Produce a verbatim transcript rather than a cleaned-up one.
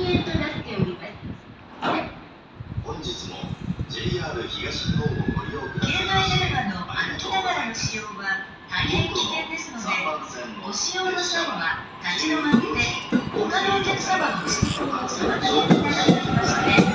流となっております。 本日も ジェイアール 東日本をご利用ください。 携帯電話の歩きながらの使用は大変危険ですので、ご使用の際は立ち止まって他のお客様の通行を妨げるためになりまして